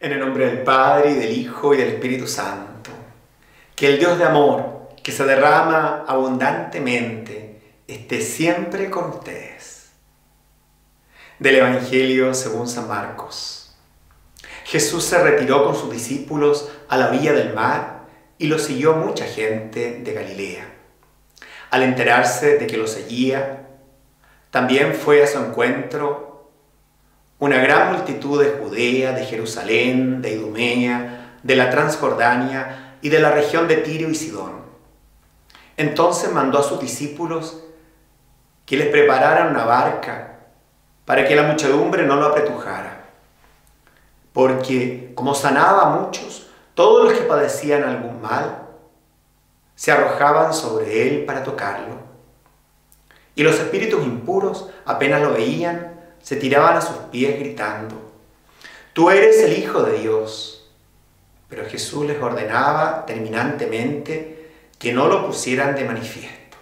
En el nombre del Padre, y del Hijo, y del Espíritu Santo. Que el Dios de amor, que se derrama abundantemente, esté siempre con ustedes. Del Evangelio según San Marcos. Jesús se retiró con sus discípulos a la orilla del mar y lo siguió mucha gente de Galilea. Al enterarse de que lo seguía, también fue a su encuentro una gran multitud de Judea, de Jerusalén, de Idumea, de la Transjordania y de la región de Tiro y Sidón. Entonces mandó a sus discípulos que les prepararan una barca para que la muchedumbre no lo apretujara, porque como sanaba a muchos, todos los que padecían algún mal se arrojaban sobre él para tocarlo. Y los espíritus impuros, apenas lo veían, se tiraban a sus pies gritando: «Tú eres el Hijo de Dios». Pero Jesús les ordenaba terminantemente que no lo pusieran de manifiesto.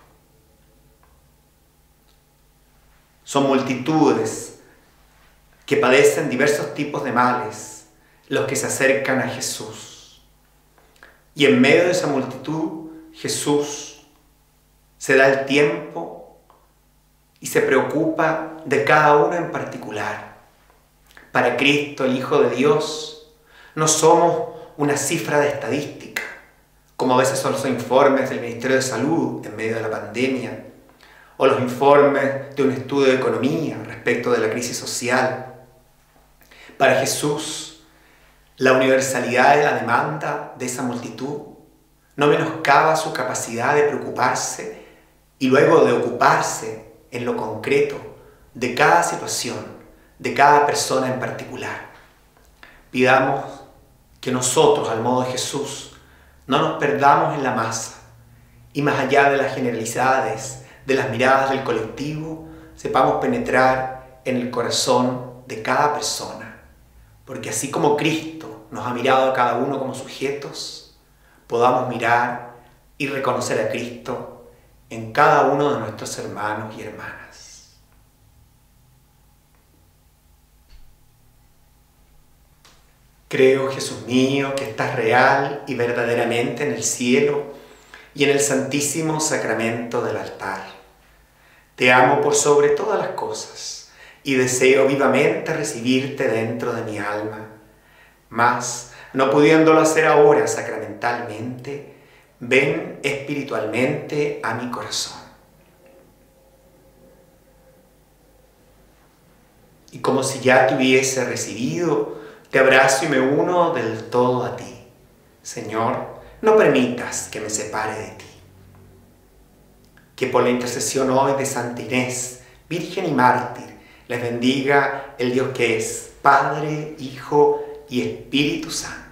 Son multitudes que padecen diversos tipos de males los que se acercan a Jesús. Y en medio de esa multitud, Jesús se da el tiempo y se preocupa de cada uno en particular. Para Cristo, el Hijo de Dios, no somos una cifra de estadística, como a veces son los informes del Ministerio de Salud en medio de la pandemia, o los informes de un estudio de economía respecto de la crisis social. Para Jesús, la universalidad de la demanda de esa multitud no menoscaba su capacidad de preocuparse y luego de ocuparse en lo concreto de cada situación, de cada persona en particular. Pidamos que nosotros, al modo de Jesús, no nos perdamos en la masa y más allá de las generalidades, de las miradas del colectivo, sepamos penetrar en el corazón de cada persona, porque así como Cristo nos ha mirado a cada uno como sujetos, podamos mirar y reconocer a Cristo en cada uno de nuestros hermanos y hermanas. Creo, Jesús mío, que estás real y verdaderamente en el cielo y en el santísimo sacramento del altar. Te amo por sobre todas las cosas y deseo vivamente recibirte dentro de mi alma. Mas, no pudiéndolo hacer ahora sacramentalmente, ven espiritualmente a mi corazón. Y como si ya te hubiese recibido, te abrazo y me uno del todo a ti. Señor, no permitas que me separe de ti. Que por la intercesión hoy de Santa Inés, Virgen y Mártir, les bendiga el Dios que es Padre, Hijo y Espíritu Santo.